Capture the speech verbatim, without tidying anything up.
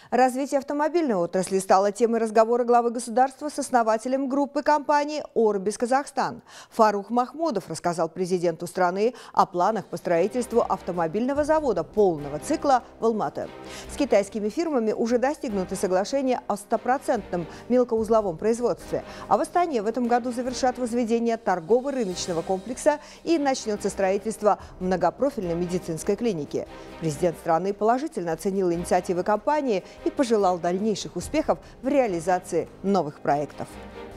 Развитие автомобильной отрасли стало темой разговора главы государства с основателем группы компании «Орбис Казахстан». Фарух Махмудов рассказал президенту страны о планах по строительству автомобильного завода полного цикла в Алматы. С китайскими фирмами уже достигнуты соглашения о стопроцентном мелкоузловом производстве. А в Астане в этом году завершат возведение торгово-рыночного комплекса и начнется строительство многопрофильной медицинской клиники. Президент страны положительно оценил инициативы компании и пожелал дальнейших успехов в реализации новых проектов.